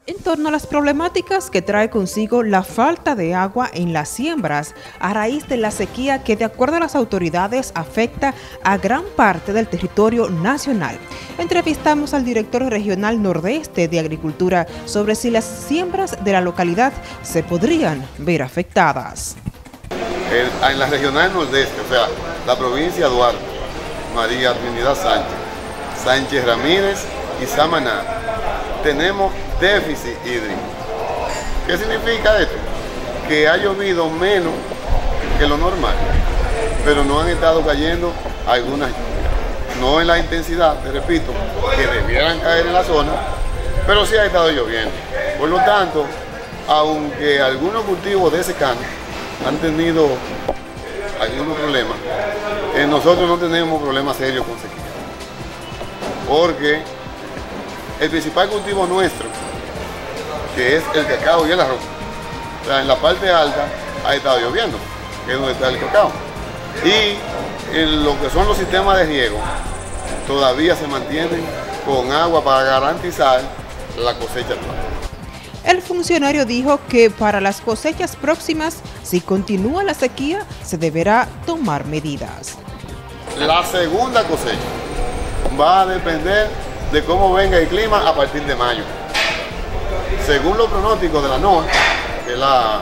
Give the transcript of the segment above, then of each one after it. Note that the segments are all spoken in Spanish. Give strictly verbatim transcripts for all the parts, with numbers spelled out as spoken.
En torno a las problemáticas que trae consigo la falta de agua en las siembras a raíz de la sequía que, de acuerdo a las autoridades, afecta a gran parte del territorio nacional. Entrevistamos al director regional nordeste de Agricultura sobre si las siembras de la localidad se podrían ver afectadas. El, en la regional nordeste, o sea, la provincia de Duarte, María Trinidad Sánchez, Sánchez Ramírez y Samaná, tenemos déficit hídrico. ¿Qué significa esto? Que ha llovido menos que lo normal, pero no han estado cayendo algunas lluvias. No en la intensidad, te repito, que debieran caer en la zona, pero sí ha estado lloviendo. Por lo tanto, aunque algunos cultivos de secano han tenido algunos problemas, eh, nosotros no tenemos problemas serios con sequía. Porque el principal cultivo nuestro, que es el cacao y el arroz, o sea, en la parte alta ha estado lloviendo, que es donde está el cacao. Y en lo que son los sistemas de riego, todavía se mantienen con agua para garantizar la cosecha actual. El funcionario dijo que para las cosechas próximas, si continúa la sequía, se deberá tomar medidas. La segunda cosecha va a depender de cómo venga el clima a partir de mayo. Según los pronósticos de la NOAA, que es la,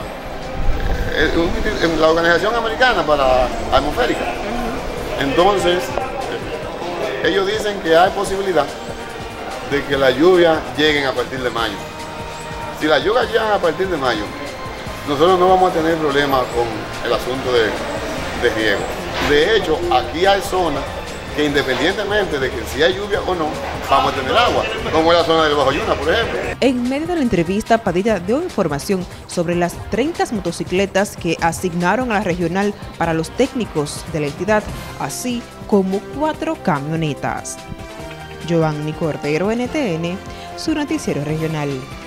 la Organización Americana para Atmosférica, entonces ellos dicen que hay posibilidad de que las lluvias lleguen a partir de mayo. Si las lluvias llegan a partir de mayo, nosotros no vamos a tener problemas con el asunto de, de riego. De hecho, aquí hay zonas que independientemente de que si hay lluvia o no, vamos a tener agua, como es la zona del Bajo Yuna, por ejemplo. En medio de la entrevista, Padilla dio información sobre las treinta motocicletas que asignaron a la regional para los técnicos de la entidad, así como cuatro camionetas. Giovanni Cordero, N T N, su noticiero regional.